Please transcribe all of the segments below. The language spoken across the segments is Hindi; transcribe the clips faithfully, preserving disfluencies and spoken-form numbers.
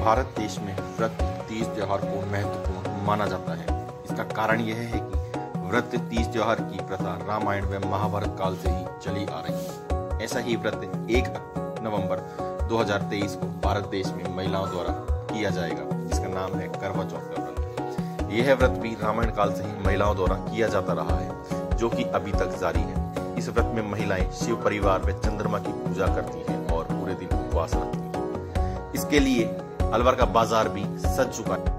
भारत देश में व्रत तीज त्योहार को महत्वपूर्ण माना जाता है। इसका कारण यह है कि व्रत तीज त्योहार की प्रथा रामायण व महाभारत काल से ही चली आ रही है। ऐसा ही व्रत एक नवंबर दो हज़ार तेईस को भारत देश में महिलाओं द्वारा किया जाएगा, जिसका नाम है करवा चौथ का व्रत। यह व्रत भी रामायण काल से ही महिलाओं द्वारा किया जाता रहा है, जो कि अभी तक जारी है। इस व्रत में महिलाएं शिव परिवार व चंद्रमा की पूजा करती हैं और पूरे दिन उपवास रखती हैं। इसके लिए अलवर का बाजार भी सज चुका है।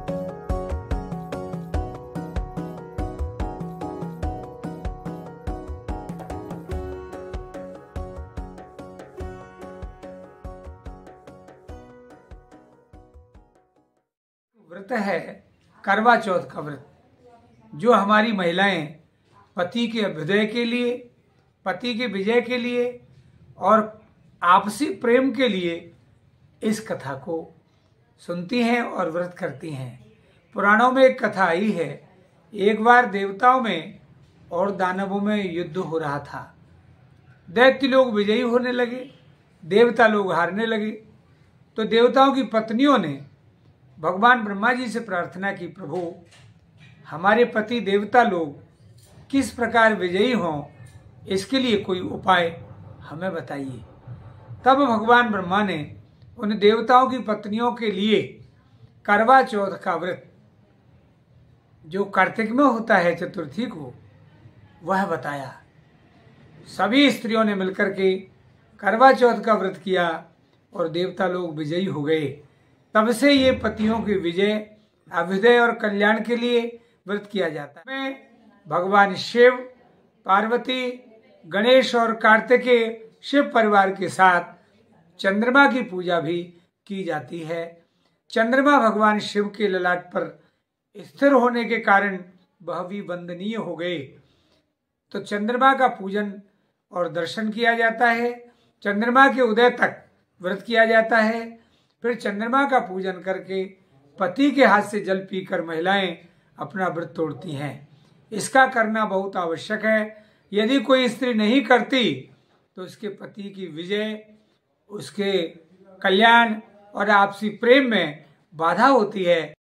व्रत है करवा चौथ का व्रत, जो हमारी महिलाएं पति के अभ्युदय के लिए, पति के विजय के लिए और आपसी प्रेम के लिए इस कथा को सुनती हैं और व्रत करती हैं। पुराणों में एक कथा आई है, एक बार देवताओं में और दानवों में युद्ध हो रहा था। दैत्य लोग विजयी होने लगे, देवता लोग हारने लगे। तो देवताओं की पत्नियों ने भगवान ब्रह्मा जी से प्रार्थना की, प्रभु हमारे पति देवता लोग किस प्रकार विजयी हों, इसके लिए कोई उपाय हमें बताइए। तब भगवान ब्रह्मा ने उन देवताओं की पत्नियों के लिए करवा चौथ का व्रत, जो कार्तिक में होता है चतुर्थी को, वह बताया। सभी स्त्रियों ने मिलकर के करवा चौथ का व्रत किया और देवता लोग विजयी हो गए। तब से ये पतियों के विजय, अभ्युदय और कल्याण के लिए व्रत किया जाता है। में भगवान शिव, पार्वती, गणेश और कार्तिकेय शिव परिवार के साथ चंद्रमा की पूजा भी की जाती है। चंद्रमा भगवान शिव के ललाट पर स्थिर होने के कारण वह भी वंदनीय हो गए। तो चंद्रमा का पूजन और दर्शन किया जाता है। चंद्रमा के उदय तक व्रत किया जाता है। फिर चंद्रमा का पूजन करके पति के हाथ से जल पीकर महिलाएं अपना व्रत तोड़ती हैं। इसका करना बहुत आवश्यक है। यदि कोई स्त्री नहीं करती तो उसके पति की विजय, उसके कल्याण और आपसी प्रेम में बाधा होती है।